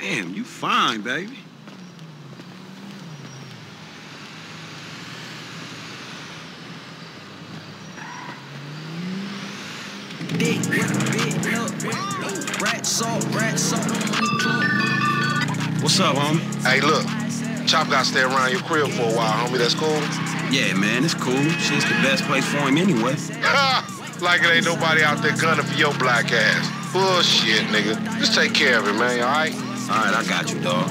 Damn, you fine, baby. Big no, rat salt on the club. What's up, homie? Hey, look, Chop got to stay around your crib for a while, homie. That's cool? Yeah, man, it's cool. Shit's the best place for him anyway. Like it ain't nobody out there gunning for your black ass. Bullshit, nigga. Just take care of it, man, all right? All right, I got you, dog.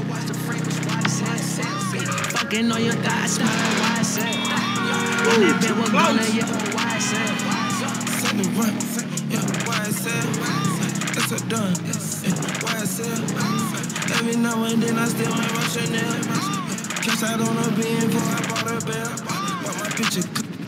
Fucking on your thighs, every now and then I still might rush a nail. Cash out on a bean before I bought a bell. Bought my picture.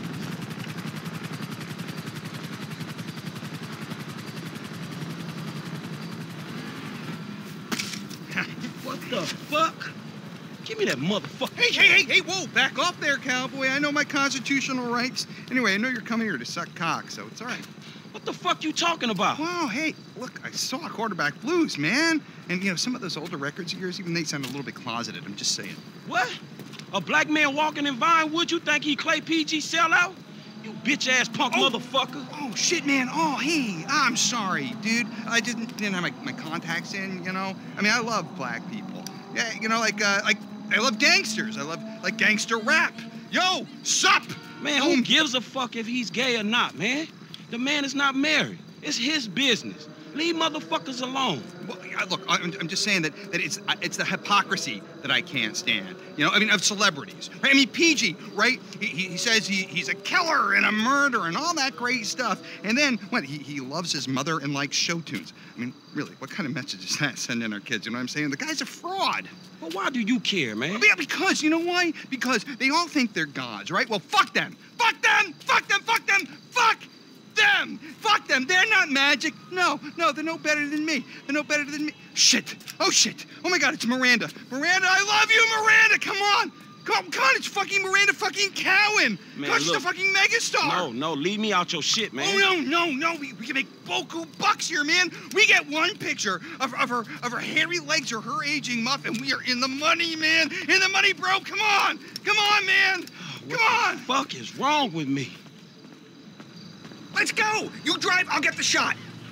What the fuck? Give me that motherfucker. Hey, whoa, back off there, cowboy. I know my constitutional rights. Anyway, I know you're coming here to suck cock, so it's all right. What the fuck you talking about? Wow, hey, look, I saw Quarterback Blues, man. And, you know, some of those older records of yours, even they sound a little bit closeted. I'm just saying. What? A black man walking in Vinewood, you think he Clay PG sellout? You bitch-ass punk motherfucker. Oh, shit, man. Oh, hey, I'm sorry, dude. I didn't have my contacts in, you know? I mean, I love black people. Yeah, you know, like, I love gangsters. I love, like, gangster rap. Yo, sup? Man, who gives a fuck if he's gay or not, man? The man is not married. It's his business. Leave motherfuckers alone. Well, look, I'm just saying that it's the hypocrisy that I can't stand. You know, I mean, of celebrities. Right? I mean, PG, right? He says he's a killer and a murderer and all that great stuff. And then, what, he loves his mother and likes show tunes. I mean, really, what kind of message is that sending our kids? You know what I'm saying? The guy's a fraud. Well, why do you care, man? Well, yeah, because, you know why? Because they all think they're gods, right? Well, fuck them. Fuck them! Fuck them! Fuck them! Fuck them! Fuck them! They're not magic. No, they're no better than me. They're no better than me. Shit! Oh, shit! Oh, my God, it's Miranda. Miranda, I love you, Miranda! Come on! Come on, it's fucking Miranda fucking Cowan! Man, God, she's a fucking megastar! No, leave me out your shit, man. Oh, no. We can make boku bucks here, man. We get one picture of her hairy legs or her aging muff, and we are in the money, man. In the money, bro. Come on, man. Come on. What the fuck is wrong with me? Let's go. You drive. I'll get the shot.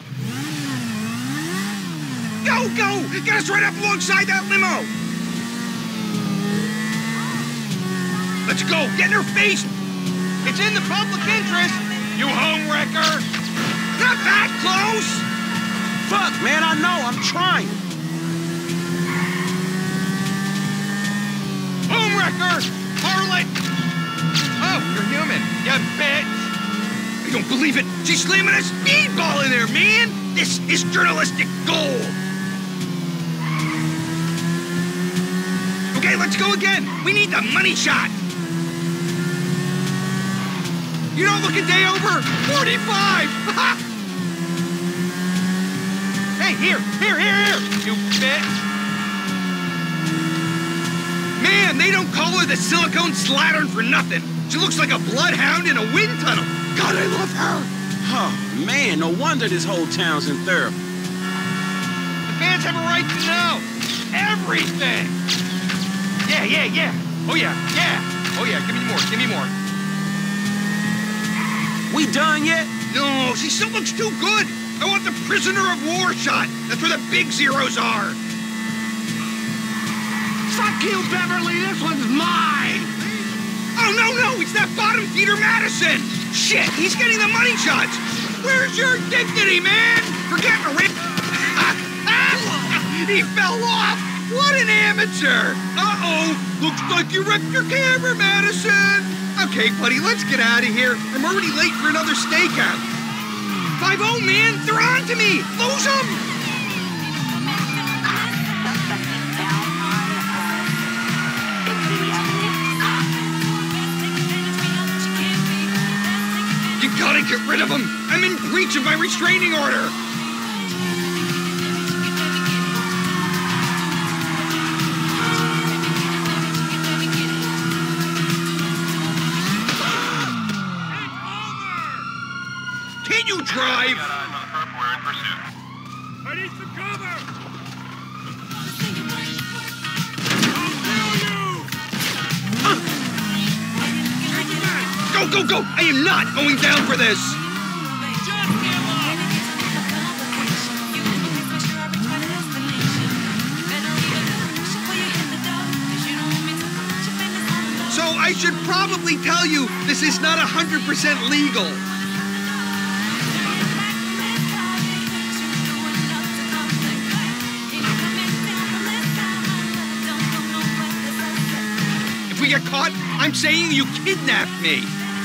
Go. Get us right up alongside that limo. Let's go. Get in her face. It's in the public interest. You home wrecker. Not that close. Fuck, man, I know. I'm trying. Home wrecker. Harlot. Oh, you're human. You bitch. I don't believe it. She's slamming a speedball in there, man. This is journalistic gold. Okay, let's go again. We need the money shot. You don't look a day over 45! Hey, here! You bitch! Man, they don't call her the silicone slattern for nothing. She looks like a bloodhound in a wind tunnel. God, I love her! Oh, man, no wonder this whole town's in therapy. The fans have a right to know everything! Yeah. Oh, yeah, give me more. We done yet? No, she still looks too good. I want the prisoner of war shot. That's where the big zeros are. Fuck you, Beverly. This one's mine. Oh, no. It's that bottom feeder Madison. Shit, he's getting the money shots. Where's your dignity, man? Forget the rip. He fell off. What an amateur. Uh-oh. Looks like you wrecked your camera, Madison. Okay, buddy, let's get out of here. I'm already late for another stakeout. 5-0, man. They're on to me. Lose them. You gotta get rid of them. I'm in breach of my restraining order. Drive! We're in pursuit. I need some cover! go, go! I am not going down for this! So I should probably tell you this is not 100% legal. If we get caught, I'm saying you kidnapped me.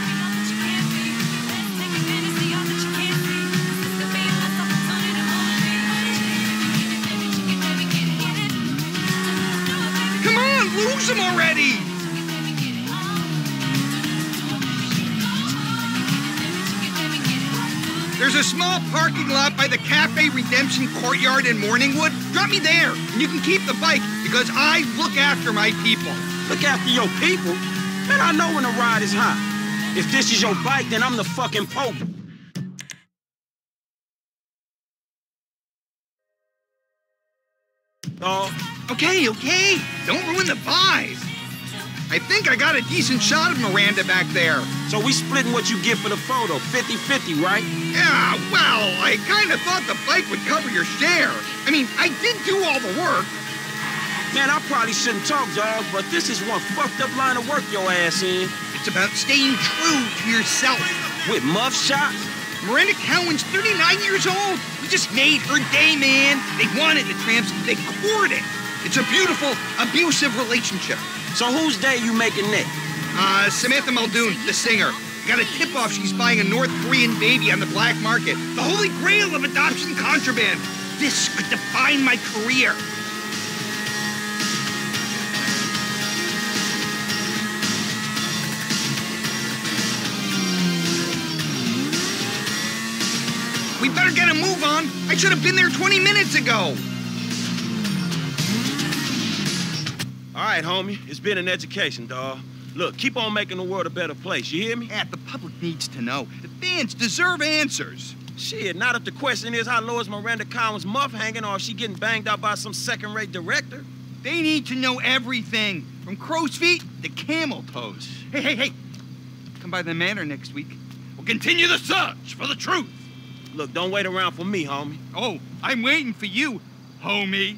Come on, lose him already! There's a small parking lot by the Cafe Redemption Courtyard in Morningwood. Drop me there, and you can keep the bike, because I look after my people. Look after your people? Man, I know when a ride is hot. If this is your bike, then I'm the fucking Pope. Oh. Okay, okay. Don't ruin the vibe. I think I got a decent shot of Miranda back there. So we splitting what you get for the photo, 50-50, right? Yeah, well, I kind of thought the bike would cover your share. I mean, I did do all the work. Man, I probably shouldn't talk, dog, but this is one fucked up line of work your ass in. It's about staying true to yourself. With muff shots? Miranda Cowan's 39 years old. We just made her day, man. They wanted the tramps. They courted. It's a beautiful, abusive relationship. So whose day you making next? Samantha Muldoon, the singer. Got a tip-off she's buying a North Korean baby on the black market. The holy grail of adoption contraband. This could define my career. We better get a move on. I should have been there 20 minutes ago. All right, homie. It's been an education, dawg. Look, keep on making the world a better place, you hear me? Yeah, the public needs to know. The fans deserve answers. Shit, not if the question is how low is Miranda Cowan's muff hanging or if she getting banged out by some second-rate director. They need to know everything, from crow's feet to camel toes. Hey, hey, hey. Come by the manor next week. We'll continue the search for the truth. Look, don't wait around for me, homie. Oh, I'm waiting for you, homie.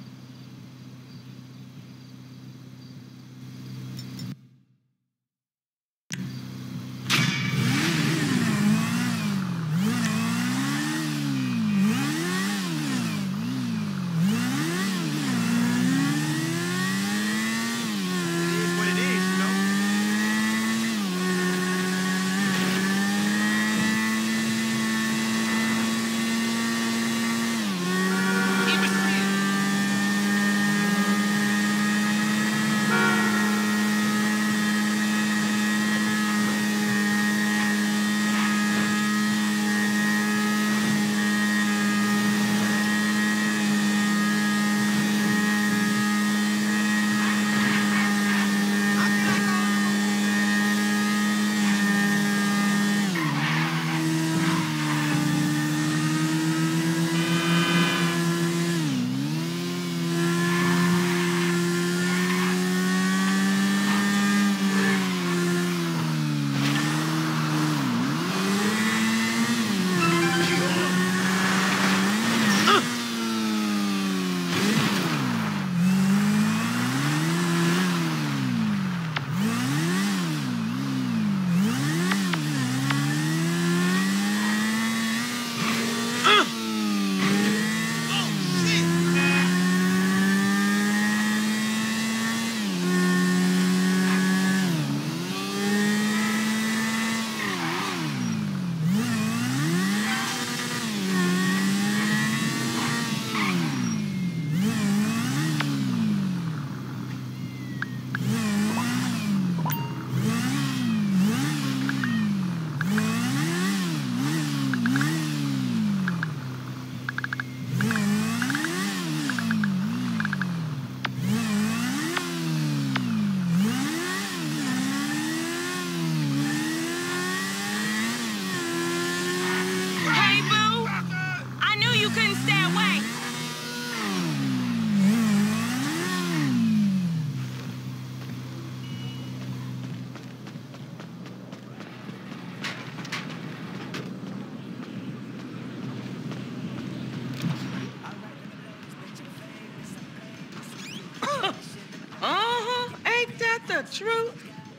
the truth?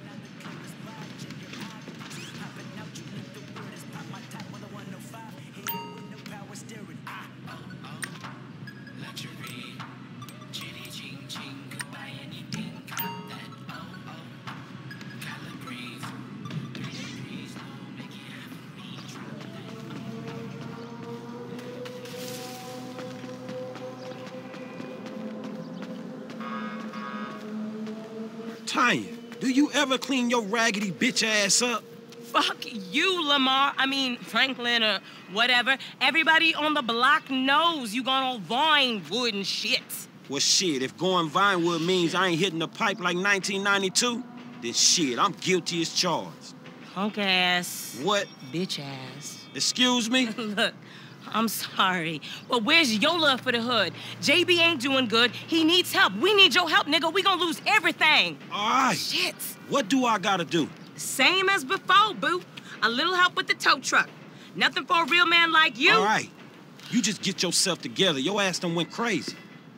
Tanya, do you ever clean your raggedy bitch ass up? Fuck you, Lamar. I mean, Franklin or whatever. Everybody on the block knows you gone on Vinewood and shit. Well, shit, if going Vinewood means I ain't hitting the pipe like 1992, then shit, I'm guilty as charged. Punk ass. What? Bitch ass. Excuse me? Look, I'm sorry, but where's your love for the hood? JB ain't doing good. He needs help. We need your help, nigga. We gonna lose everything. All right. Shit. What do I gotta do? Same as before, boo. A little help with the tow truck. Nothing for a real man like you. All right. You just get yourself together. Your ass done went crazy.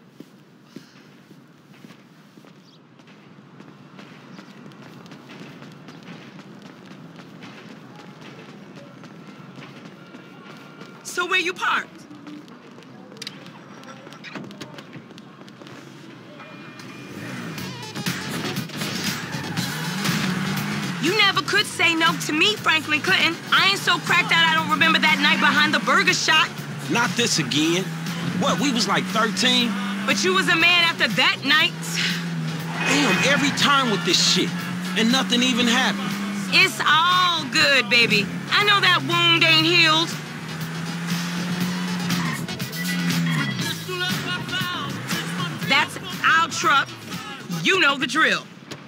So where you parked? You never could say no to me, Franklin Clinton. I ain't so cracked out I don't remember that night behind the burger shop. Not this again. What, we was like 13? But you was a man after that night. Damn, every time with this shit. And nothing even happened. It's all good, baby. I know that wound ain't healed. That's our truck. You know the drill.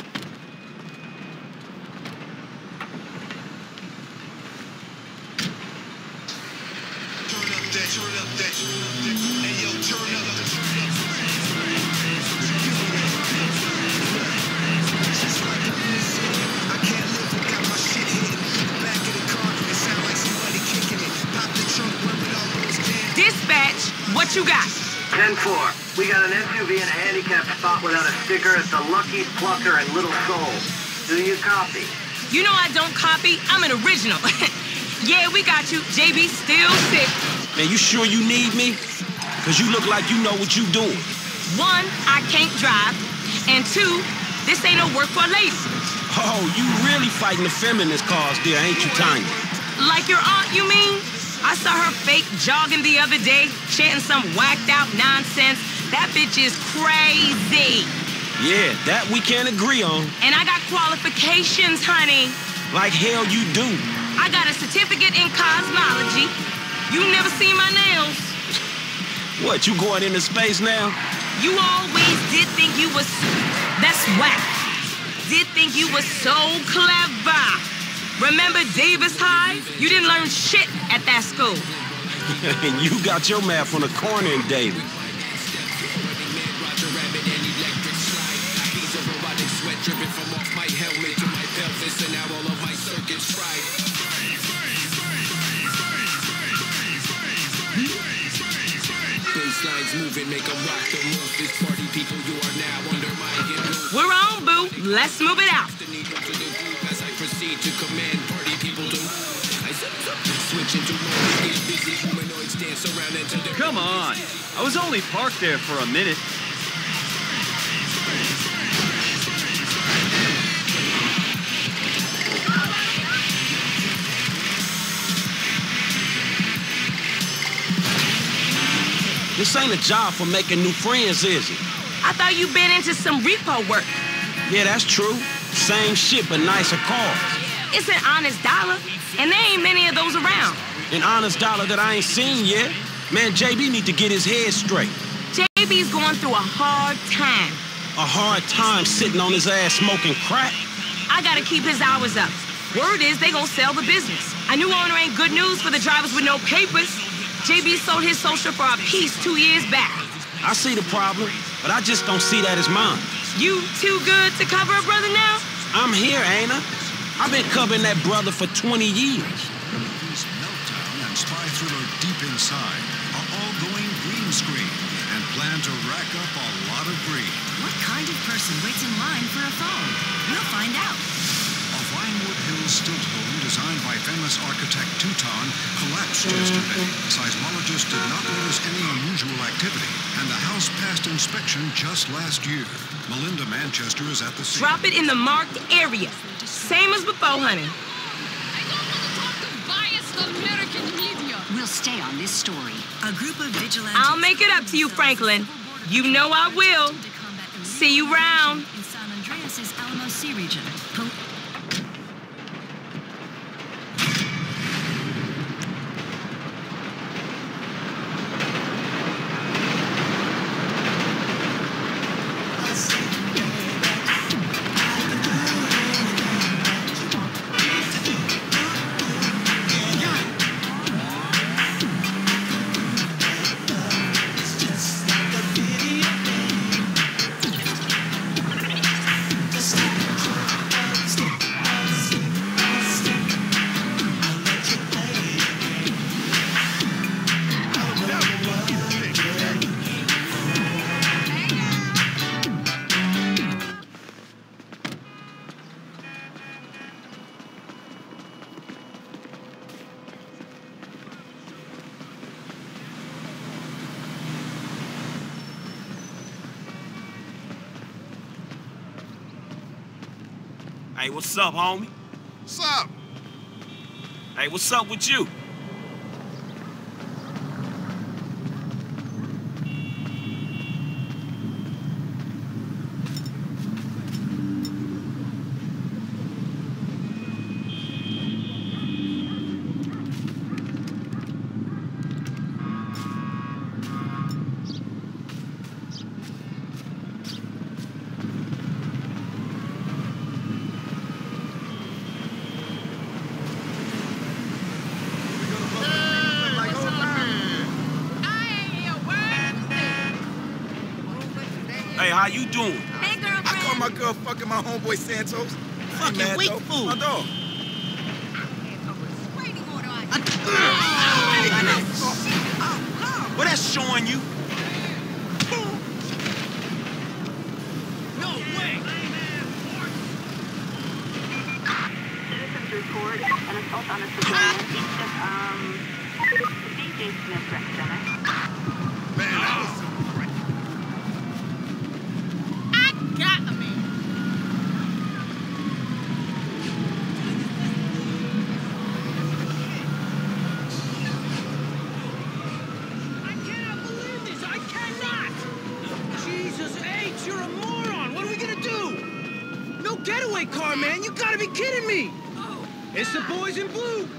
Dispatch, what you got? 10-4. We got an SUV in a handicapped spot without a sticker at the Lucky Plucker in Little Seoul. Do you copy? You know I don't copy. I'm an original. Yeah, we got you. JB still sick. Man, you sure you need me? Because you look like you know what you doing. One, I can't drive. And two, this ain't no work for a lady. Oh, you really fighting the feminist cause there, ain't you, Tanya? Like your aunt, you mean? I saw her fake jogging the other day, chanting some whacked out nonsense. That bitch is crazy. Yeah, that we can't agree on. And I got qualifications, honey. Like hell you do. I got a certificate in cosmology. You never seen my nails. What, you going into space now? You always did think you was... That's whack. Did think you was so clever. Remember Davis High? You didn't learn shit at that school. And you got your math on the corner in Davis. We're on, boo. Let's move it out. Come on. I was only parked there for a minute. This ain't a job for making new friends, is it? I thought you been into some repo work. Yeah, that's true. Same shit, but nicer cars. It's an honest dollar, and there ain't many of those around. An honest dollar that I ain't seen yet. Man, JB need to get his head straight. JB's going through a hard time. A hard time sitting on his ass smoking crack? I gotta keep his hours up. Word is they gonna sell the business. A new owner ain't good news for the drivers with no papers. JB sold his social for a piece 2 years back. I see the problem, but I just don't see that as mine. You too good to cover a brother now? I'm here, ain't I? I've been covering that brother for 20 years. Meltdown and Spy Thriller Deep Inside are all going green screen and plan to rack up a lot of greed. What kind of person waits in line for a phone? We'll find out. A Vinewood Hills stilt home designed by famous architect Teuton collapsed yesterday. Seismologists did not notice any unusual activity, and the house passed inspection just last year. Melinda Manchester is at the scene. Drop it in the marked area. Same as before, honey. I don't want to talk to biased American media. We'll stay on this story. A group of vigilantes... I'll make it up to you, Franklin. You know I will. See you round. In San Andreas' Alamo Sea region. Hey, what's up, homie? What's up? Hey, what's up with you? Hey, how you doing? Hey, girlfriend. I caught my girl fucking my homeboy Santos. Fucking weak fool. My dog. What that's showing you? No way! Citizens report an assault on a civilian east of, DJ Smith Rec Center. Man, that was some crap. I got me. I cannot believe this. I cannot. Jesus H, you're a moron. What are we gonna do? No getaway car, man. You gotta be kidding me. It's the boys in blue.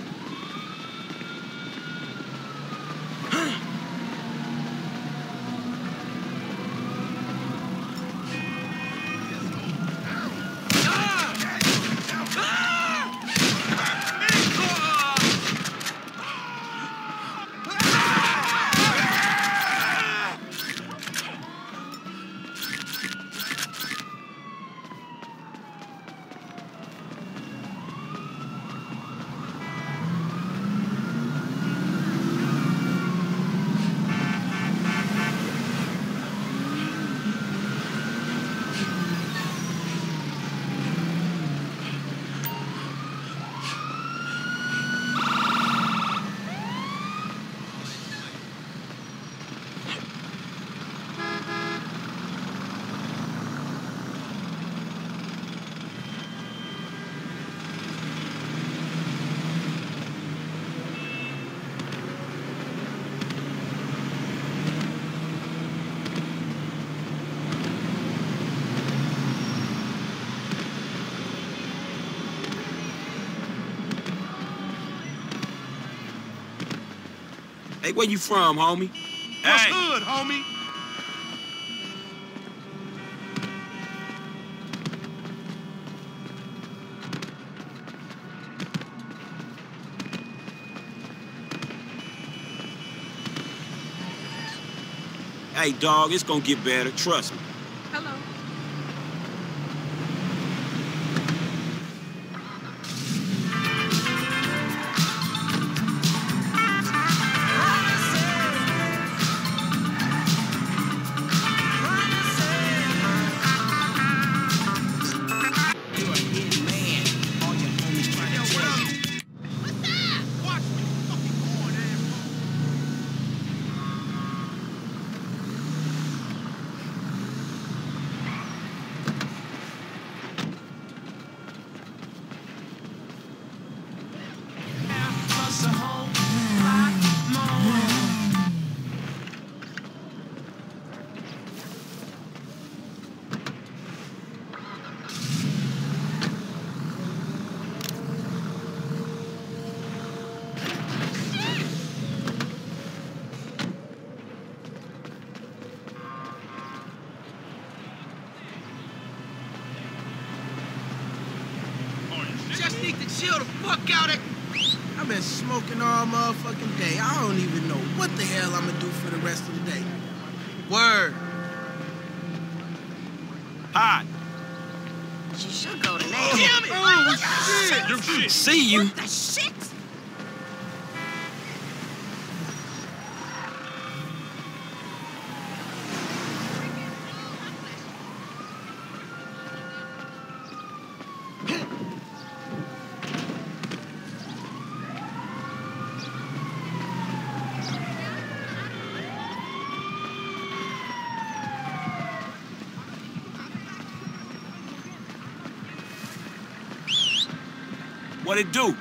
Hey, where you from, homie? What's Hey. good, homie? Hey, dog, it's gonna get better. Trust me. Hello. need to chill the fuck out of... I've been smoking all motherfucking day. I don't even know what the hell I'm gonna do for the rest of the day. Word. Hi. She should go to Navy. Damn it! Oh, shit! You shit. See you. What the shit? What it do?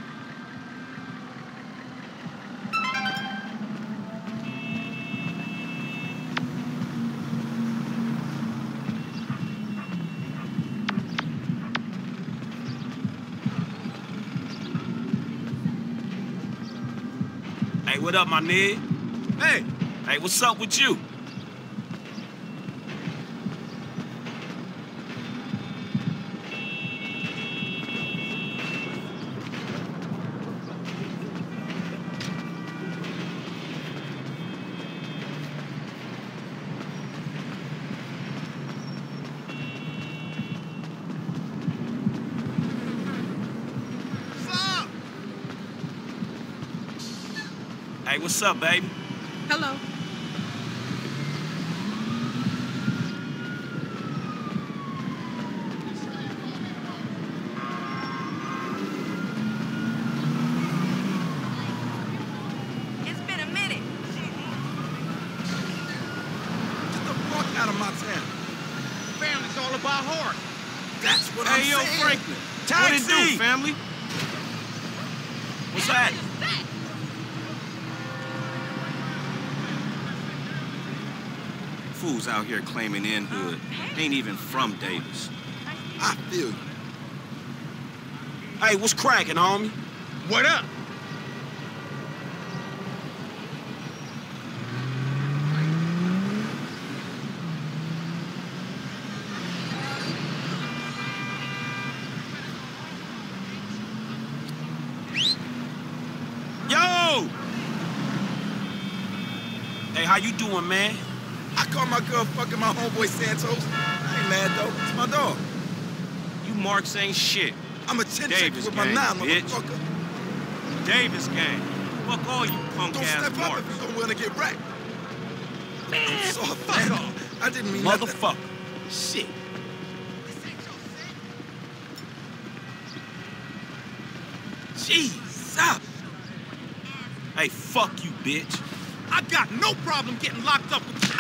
Hey, what up, my nigga? Hey! Hey, what's up with you? Hey, what's up, baby? Hello. It's been a minute. Get the fuck out of my town. Family's all about heart. That's what I'm Hey, yo, saying. Franklin. Taxi! What it do, family? What's that? Fools out here claiming in-hood. Ain't even from Davis. I feel you. Hey, what's cracking, homie? What up? Yo! Hey, how you doing, man? I caught my girl fucking my homeboy Santos. I ain't mad though. It's my dog. You marks ain't shit. I'm a chin checker Davis with my gang, nine, bitch. motherfucker. Davis gang. Fuck all you punk Don't ass step up marks. if you don't want to get wrecked. I'm sorry, fuck man. off. I didn't mean nothing. Motherfucker. Shit. Jesus. Hey, fuck you, bitch. I got no problem getting locked up with...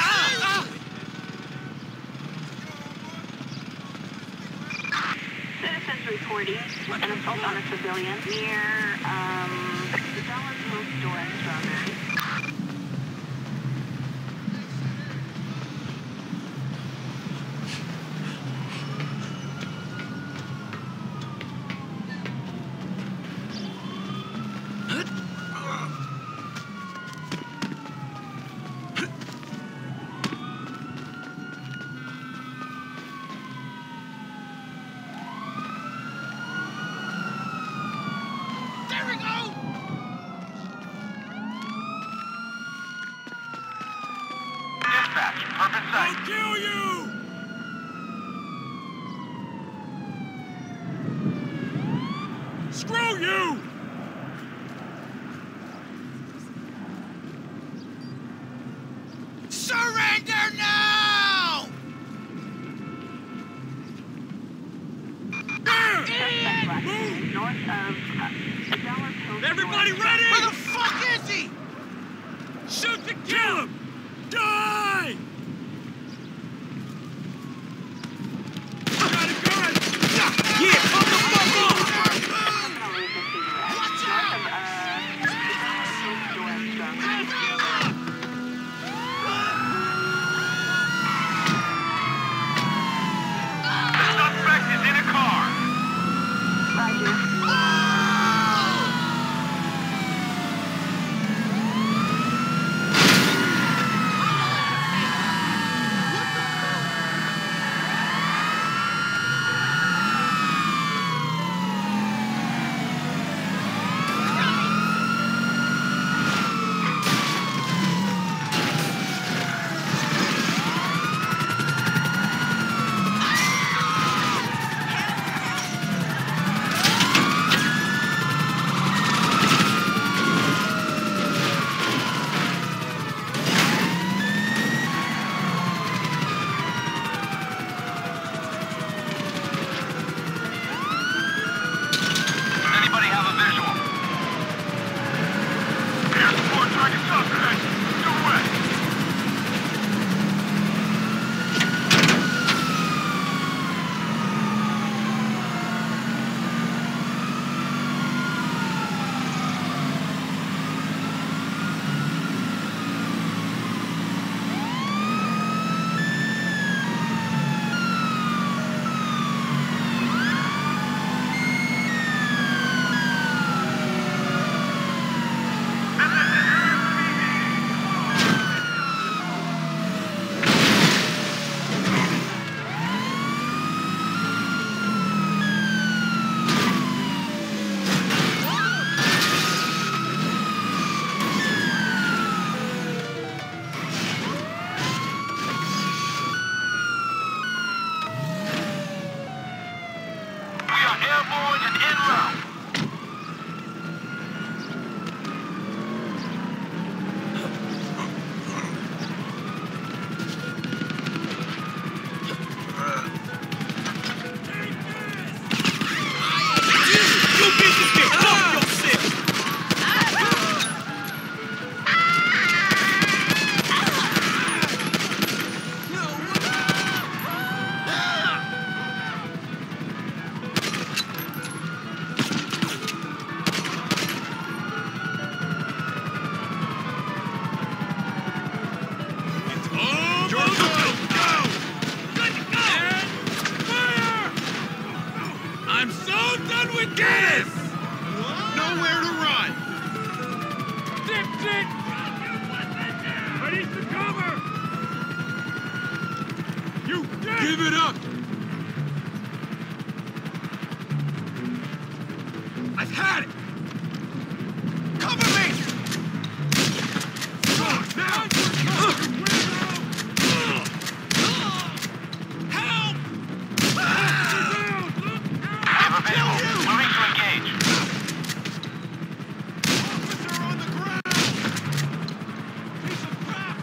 Citizens reporting an assault on a civilian near, the Dollar Post store in Strawberry. I'll kill you! Screw you! Surrender now! North of the Dollar Post. Everybody ready? Where the fuck is he? Shoot to kill him! Die! Got a gun! Yeah, fuck the fuck off! Watch out! The suspect is in a car. en route. Give it up! I've had it! Cover me! Now! Help! Capability. Moving to engage. Officer on the ground! Piece of crap!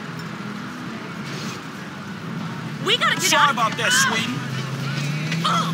We gotta get Sorry out. about that, sweetie.